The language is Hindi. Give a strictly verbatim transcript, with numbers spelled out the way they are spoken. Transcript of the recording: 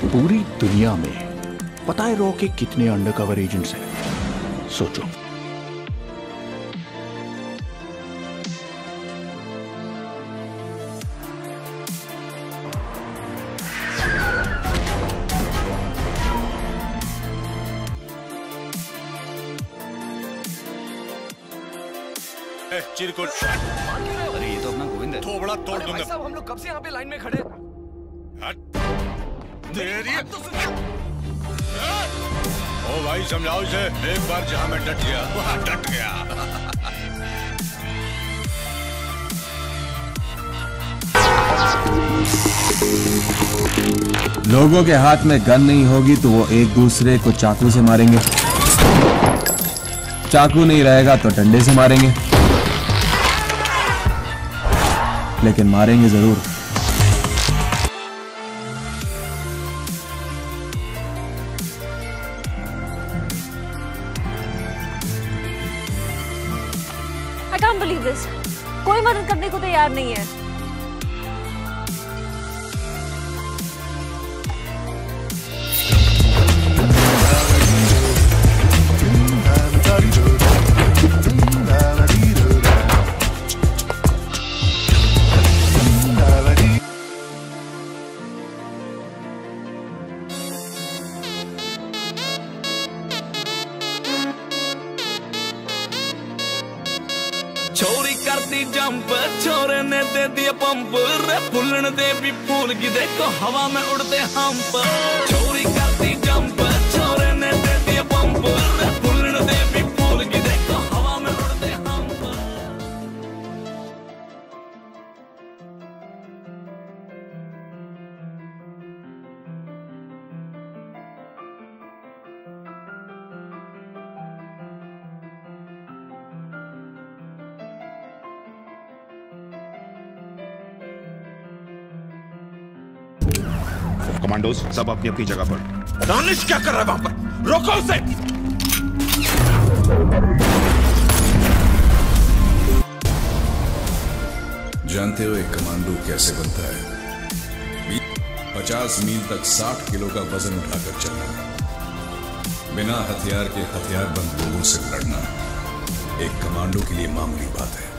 पूरी दुनिया में पता है रॉ के कितने अंडरकवर एजेंट्स हैं? सोचो। चिरकुट। अरे ये तो अपना गोविंद है। थोबड़ा तोड़ दूंगा। भाई साहब हम लोग कब से यहाँ पे लाइन में खड़े। तेरी ओ भाई समझाओ इसे। एक बार जहाँ मैं डट गया वहाँ डट गया। लोगों के हाथ में गन नहीं होगी तो वो एक दूसरे को चाकू से मारेंगे, चाकू नहीं रहेगा तो डंडे से मारेंगे, लेकिन मारेंगे जरूर। I can't believe this. कोई मदद करने को तैयार नहीं है। छोरी करती जंप, छोरे ने दे दिया पंप, रे फुलन दे भी फूल की देखो हवा में उड़ते हंप। छोरी करती जंप, छोरे ने दे दिया पंप, रे फुलन दे भी फूल की देखो हवा में उड़ते हंप। कमांडोज सब अपनी अपनी जगह पर। दानिश क्या कर रहा है वहां पर? रोको उसे। जानते हो एक कमांडो कैसे बनता है? पचास मील तक साठ किलो का वजन उठाकर चलना, बिना हथियार के हथियारबंद लोगों से लड़ना एक कमांडो के लिए मामूली बात है।